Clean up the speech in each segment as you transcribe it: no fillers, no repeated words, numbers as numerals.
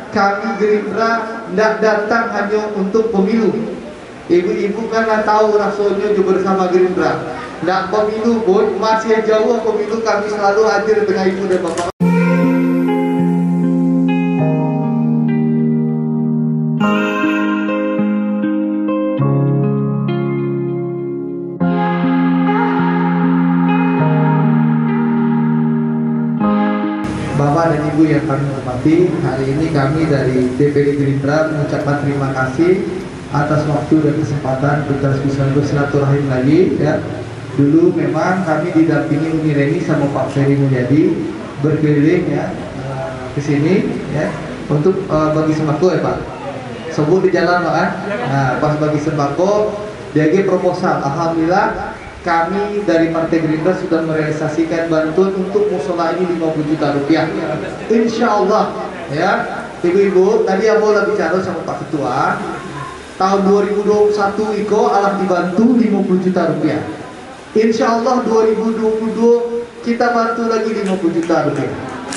kami Gerindra tidak datang hanya untuk pemilu. Ibu-ibu kan tahu rasulnya juga bersama Gerindra. Nak pemilu pun masih jauh pemilu, kami selalu hadir dengan ibu dan bapak. Bapak dan Ibu yang kami hormati, hari ini kami dari DPD Gerindra mengucapkan terima kasih atas waktu dan kesempatan kita bisa bersilaturahim lagi ya. Dulu memang kami didampingi Umi Reni sama Pak Ferry Mulyadi berkeliling ya ke sini ya untuk bagi sembako ya Pak. Sebut di jalan Pak kan. Nah, pas bagi sembako DG proposal, alhamdulillah kami dari Partai Gerindra sudah merealisasikan bantuan untuk musola ini 50 juta rupiah. Insya Allah ya, ibu-ibu tadi Abo lagi bicara sama Pak Ketua. Tahun 2021 Iko Allah dibantu 50 juta rupiah. Insya Allah 2022 kita bantu lagi 50 juta rupiah.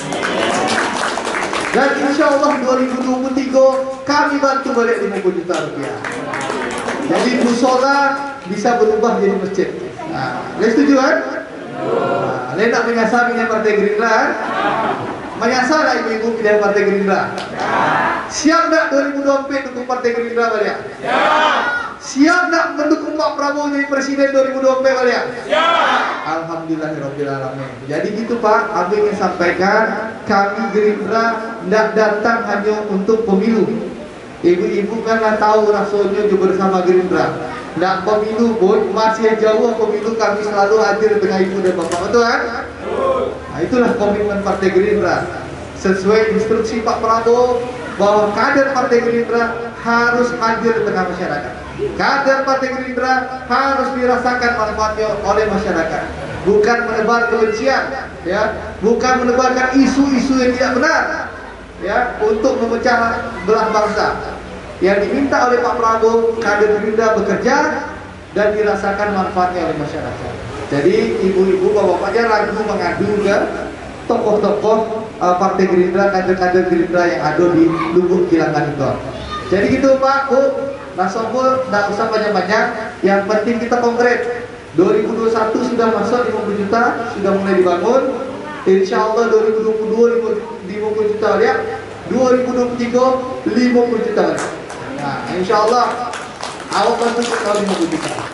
Dan insya Allah 2023 kami bantu balik 50 juta rupiah. Jadi musola bisa berubah jadi masjid. Nah, setuju kan? Nah, nak menyasar dengan Partai Gerindra? Menyasar lah ibu-ibu pilihan Partai Gerindra? Siap tak 2024 dukung Partai Gerindra balik? Siap tak mendukung Pak Prabowo jadi Presiden 2024 balik? Alhamdulillahirrahmanirrahim. Jadi gitu Pak, Abi ingin sampaikan kami Gerindra tidak datang hanya untuk pemilu. Ibu-ibu kan tahu rasulnya juga bersama Gerindra. Nak pemilu pun masih jauh pemilu, kami selalu hadir dengan ibu dan bapak, betul kan? Nah, itulah komitmen Partai Gerindra sesuai instruksi Pak Prabowo bahwa kader Partai Gerindra harus hadir di tengah masyarakat. Kader Partai Gerindra harus dirasakan manfaatnya oleh masyarakat, bukan menebar kebencian, ya, bukan menebarkan isu-isu yang tidak benar, ya, untuk memecah belah bangsa. Yang diminta oleh Pak Prabowo, kader Gerindra bekerja dan dirasakan manfaatnya oleh masyarakat. Jadi ibu-ibu, bapak-bapaknya ragu mengadu ke tokoh-tokoh Partai Gerindra, kader-kader Gerindra yang ada di Lubuk Kilangan itu. Jadi gitu Pak, Bu, Nasobul, tidak usah banyak-banyak. Yang penting kita konkret. 2021 sudah masuk 50 juta, sudah mulai dibangun. Insya Allah 2022 50 juta ya. 2023 50 juta. Nah, insya Allah awak bantu kalau 50 juta.